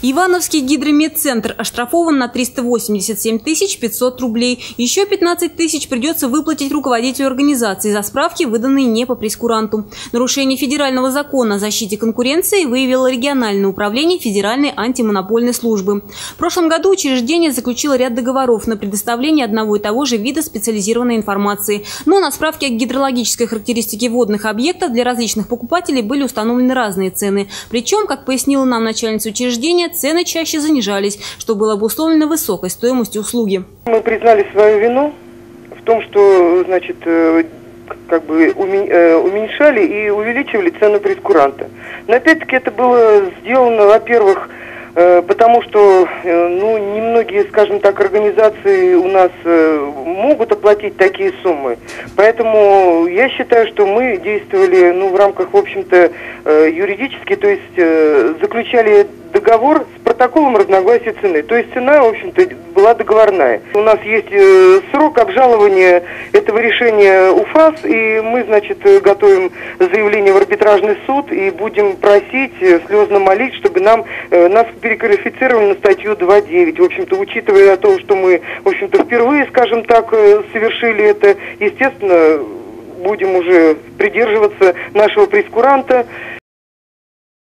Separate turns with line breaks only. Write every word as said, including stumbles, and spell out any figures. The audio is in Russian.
Ивановский гидромедцентр оштрафован на триста восемьдесят семь тысяч пятьсот рублей. Еще пятнадцать тысяч придется выплатить руководителю организации за справки, выданные не по прейскуранту. Нарушение федерального закона о защите конкуренции выявило региональное управление Федеральной антимонопольной службы. В прошлом году учреждение заключило ряд договоров на предоставление одного и того же вида специализированной информации. Но на справке о гидрологической характеристике водных объектов для различных покупателей были установлены разные цены. Причем, как пояснила нам начальница учреждения, цены чаще занижались, что было обусловлено высокой стоимостью услуги.
Мы признали свою вину в том, что, значит, как бы уменьшали и увеличивали цену прейскуранта. Но опять-таки это было сделано, во-первых, потому что, ну, немногие, скажем так, организации у нас могут оплатить такие суммы. Поэтому я считаю, что мы действовали, ну, в рамках, в общем-то, юридически, то есть заключали договор с протоколом разногласия цены. То есть цена, в общем-то, была договорная. У нас есть срок обжалования этого решения УФАС, и мы, значит, готовим заявление в арбитражный суд и будем просить, слезно молить, чтобы нам, нас переквалифицировали на статью два девять. В общем-то, учитывая то, что мы, в общем-то, впервые, скажем так, совершили это, естественно, будем уже придерживаться нашего прейскуранта.